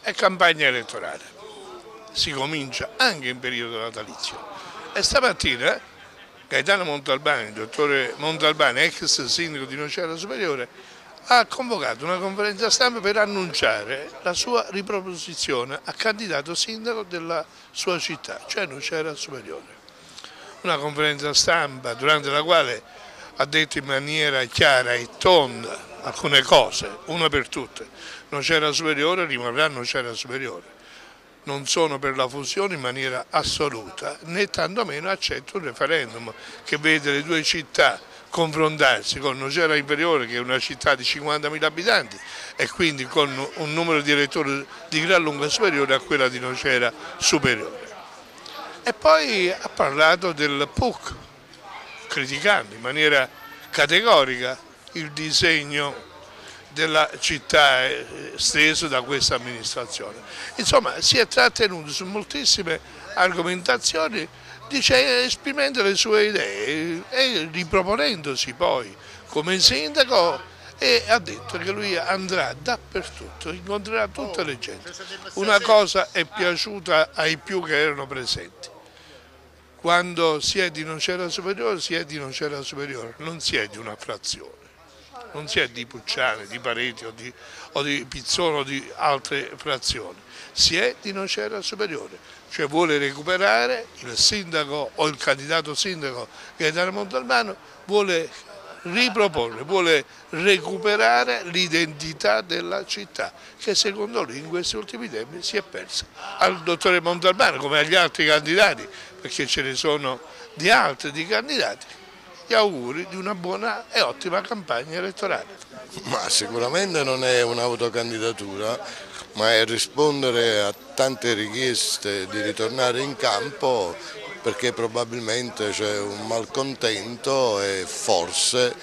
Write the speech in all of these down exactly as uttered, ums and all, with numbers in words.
è campagna elettorale, si comincia anche in periodo natalizio e stamattina Gaetano Montalbani, il dottore Montalbani, ex sindaco di Nocera Superiore, ha convocato una conferenza stampa per annunciare la sua riproposizione a candidato sindaco della sua città, cioè Nocera Superiore. Una conferenza stampa durante la quale ha detto in maniera chiara e tonda alcune cose, una per tutte: Nocera Superiore rimarrà Nocera Superiore. Non sono per la fusione in maniera assoluta, né tantomeno accetto un referendum che vede le due città confrontarsi, con Nocera Inferiore, che è una città di cinquantamila abitanti, e quindi con un numero di elettori di gran lunga superiore a quella di Nocera Superiore. E poi ha parlato del P U C, criticando in maniera categorica il disegno della città steso da questa amministrazione. Insomma, si è trattenuto su moltissime argomentazioni, dice, esprimendo le sue idee e riproponendosi poi come sindaco, e ha detto che lui andrà dappertutto, incontrerà tutte le gente. Una cosa è piaciuta ai più che erano presenti: quando si è di Nocera Superiore, si è di Nocera Superiore, non si è di una frazione. Non si è di Pucciane, di Pareti o di, o di Pizzone o di altre frazioni, si è di Nocera Superiore, cioè vuole recuperare il sindaco o il candidato sindaco Gaetano Montalbano, vuole riproporre, vuole recuperare l'identità della città che secondo lui in questi ultimi tempi si è persa. Al dottore Montalbano, come agli altri candidati, perché ce ne sono di altri di candidati, gli auguri di una buona e ottima campagna elettorale. Ma sicuramente non è un'autocandidatura, ma è rispondere a tante richieste di ritornare in campo, perché probabilmente c'è un malcontento e forse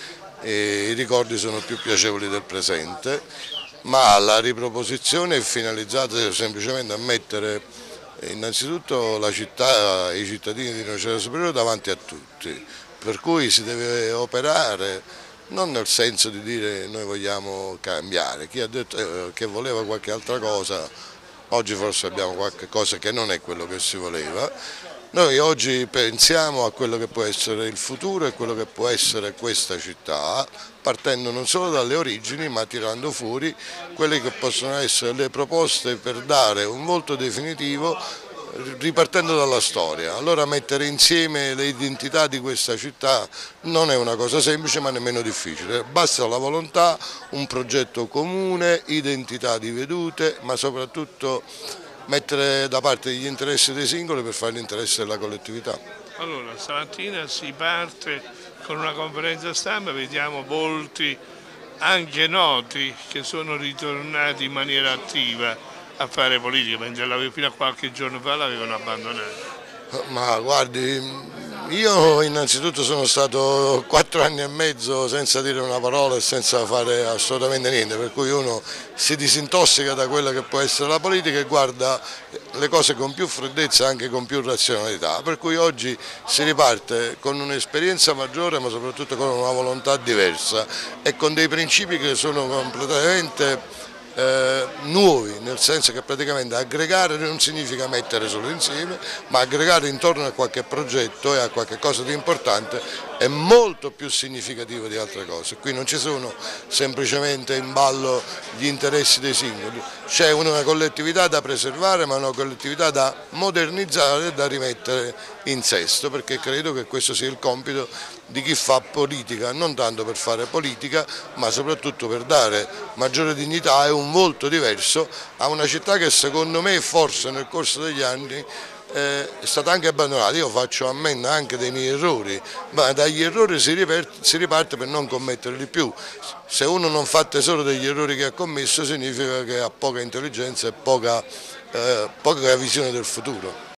e i ricordi sono più piacevoli del presente, ma la riproposizione è finalizzata semplicemente a mettere innanzitutto la città e i cittadini di Nocera Superiore davanti a tutti. Per cui si deve operare non nel senso di dire noi vogliamo cambiare, chi ha detto che voleva qualche altra cosa, oggi forse abbiamo qualche cosa che non è quello che si voleva. Noi oggi pensiamo a quello che può essere il futuro e quello che può essere questa città, partendo non solo dalle origini ma tirando fuori quelle che possono essere le proposte per dare un volto definitivo ripartendo dalla storia. Allora mettere insieme le identità di questa città non è una cosa semplice ma nemmeno difficile, basta la volontà, un progetto comune, identità di vedute, ma soprattutto mettere da parte gli interessi dei singoli per fare l'interesse della collettività. Allora, stamattina si parte con una conferenza stampa, vediamo volti anche noti che sono ritornati in maniera attiva a fare politica, mentre fino a qualche giorno fa l'avevano abbandonato. Ma guardi, io innanzitutto sono stato quattro anni e mezzo senza dire una parola e senza fare assolutamente niente, per cui uno si disintossica da quella che può essere la politica e guarda le cose con più freddezza e anche con più razionalità, per cui oggi si riparte con un'esperienza maggiore ma soprattutto con una volontà diversa e con dei principi che sono completamente Eh, nuovi, nel senso che praticamente aggregare non significa mettere solo insieme, ma aggregare intorno a qualche progetto e a qualche cosa di importante è molto più significativo di altre cose. Qui non ci sono semplicemente in ballo gli interessi dei singoli, c'è una collettività da preservare ma una collettività da modernizzare e da rimettere in sesto, perché credo che questo sia il compito di chi fa politica, non tanto per fare politica ma soprattutto per dare maggiore dignità e un volto diverso a una città che secondo me forse nel corso degli anni eh, è stata anche abbandonata. Io faccio ammenda anche dei miei errori, ma dagli errori si, riparte, si riparte per non commetterli più. Se uno non fa tesoro degli errori che ha commesso significa che ha poca intelligenza e poca, eh, poca visione del futuro.